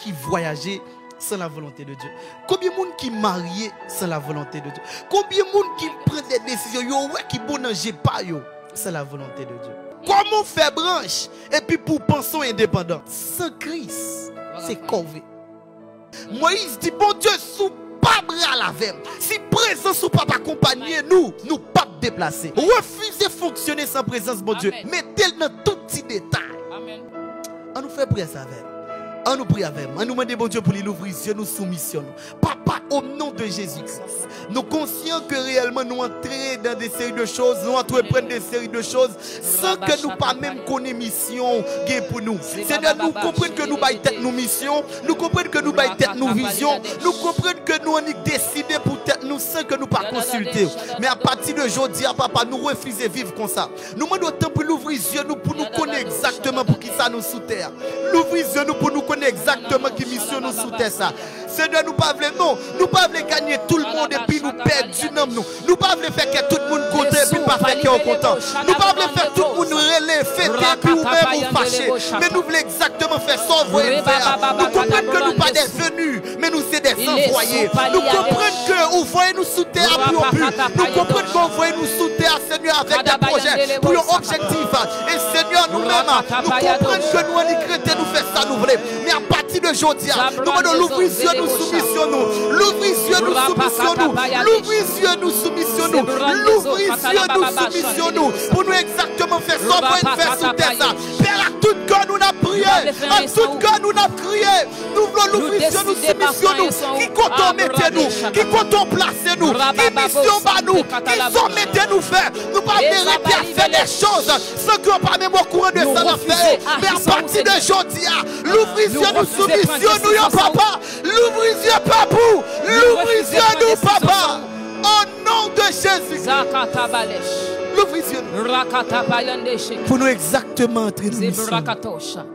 qui voyageait sans la volonté de Dieu? Combien de monde qui marié sans la volonté de Dieu? Combien de monde qui prend des décisions qui bon manger pas sans la volonté de Dieu? Comment faire branche et puis pour penser indépendant? Sans Christ, c'est corvé. Moïse dit, bon Dieu, sous pas bras la veine. Si présence ou pas accompagner nous, nous pas déplacer. Refusez fonctionner sans présence, bon Dieu. Mettez-le dans tout petit détail. Amen. On nous fait prier ça avec. On nous prie avec. On nous demande bon Dieu pour lui ouvrir les yeux, nous soumissionnons. Papa, au nom de Jésus-Christ, nous conscients que réellement nous entrons dans des séries de choses, nous entreprenons des séries de choses sans que nous pas même connaître mission pour nous. Seigneur, nous comprenons que nous baillons tête nos missions, nous comprenons que nous baillons tête nos visions, nous comprenons que nous avons décidé pour tête nous sans que nous pas consulter. Mais à partir de aujourd'hui, papa, nous refusons de vivre comme ça. Nous demandons autant pour l'ouvrir les yeux, nous pour nous connaître exactement pour qui ça nous sous terre. L'ouvrir les yeux, nous pour nous connaître exactement qui mission nous sous terre ça. Seigneur, nous ne pouvons pas, non, nous pas gagner tout le monde et puis nous perdre du nom. Nous ne pouvons pas faire que tout le monde compte et puis pas faire qu'on content. Nous ne pouvons pas faire tout le monde relais, fêter, puis ou même ou fâcher. Mais nous voulons exactement faire ça, voyer faire. Nous comprenons que nous ne sommes pas des venus, mais nous sommes des envoyés. Nous comprenons que vous voyez nous sous terre plus au plus. Nous comprenons que vous voyez nous sous terre, Seigneur, avec des projets pour un objectif. Et Seigneur, nous-mêmes, nous comprenons que nous en chrétiens, nous faisons ça, nous voulons. Mais à partir de aujourd'hui, nous devons l'ouvrir sur nous soumissionnons. L'ouvrir sur nous soumissionnons. L'ouvrir sur nous soumissionnons. L'ouvrir sur nous soumissionnons. Pour nous exactement faire ça, pour faire sous terre ça. Père, à tout corps nous avons prié. À tout corps nous avons crié. Nous voulons l'ouvrir sur nous soumissionnons. Qui compte mettez-nous. Qui compte placer-nous. Qui mission par nous. Qui sont mettez-nous faire. Nous ne pouvons pas faire des choses sans que nous pas même au courant de ça nous faire. Mais à partir de aujourd'hui, l'ouvrir sur nous soumissionnons, papa. L'ouvrir sur papou. L'ouvrir sur nous, papa. Au nom de Jésus. L'ouvrir sur nous. Pour nous exactement entrer dans nous.